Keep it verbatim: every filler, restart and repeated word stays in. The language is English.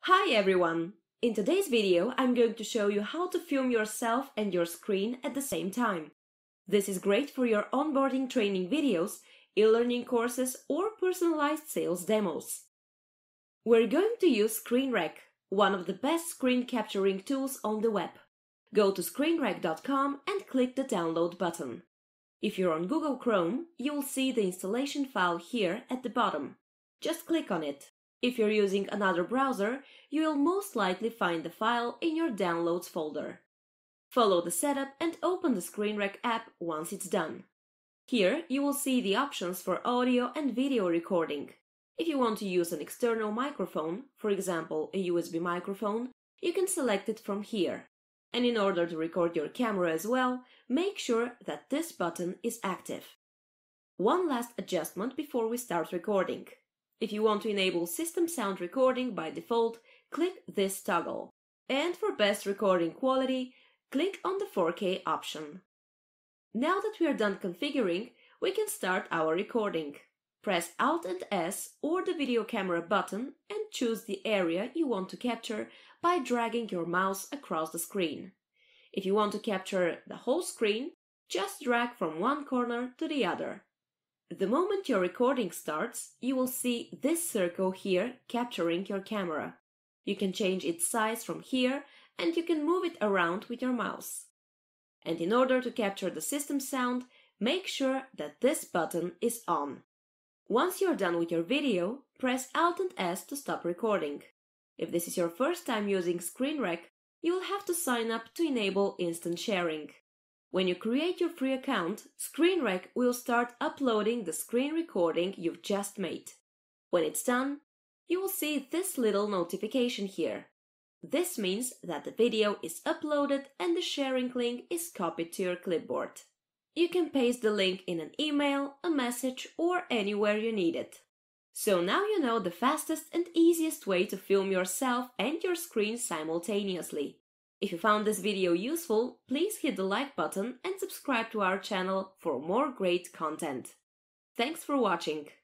Hi everyone! In today's video, I'm going to show you how to film yourself and your screen at the same time. This is great for your onboarding training videos, e-learning courses, or personalized sales demos. We're going to use ScreenRec, one of the best screen capturing tools on the web. Go to screen rec dot com and click the download button. If you're on Google Chrome, you'll see the installation file here at the bottom. Just click on it. If you're using another browser, you will most likely find the file in your Downloads folder. Follow the setup and open the ScreenRec app once it's done. Here you will see the options for audio and video recording. If you want to use an external microphone, for example a U S B microphone, you can select it from here. And in order to record your camera as well, make sure that this button is active. One last adjustment before we start recording. If you want to enable system sound recording by default, click this toggle. And for best recording quality, click on the four K option. Now that we are done configuring, we can start our recording. Press Alt and S or the video camera button and choose the area you want to capture by dragging your mouse across the screen. If you want to capture the whole screen, just drag from one corner to the other. The moment your recording starts, you will see this circle here capturing your camera. You can change its size from here and you can move it around with your mouse. And in order to capture the system sound, make sure that this button is on. Once you're done with your video, press Alt and S to stop recording. If this is your first time using ScreenRec, you will have to sign up to enable instant sharing. When you create your free account, ScreenRec will start uploading the screen recording you've just made. When it's done, you will see this little notification here. This means that the video is uploaded and the sharing link is copied to your clipboard. You can paste the link in an email, a message, or anywhere you need it. So now you know the fastest and easiest way to film yourself and your screen simultaneously. If you found this video useful, please hit the like button and subscribe to our channel for more great content. Thanks for watching!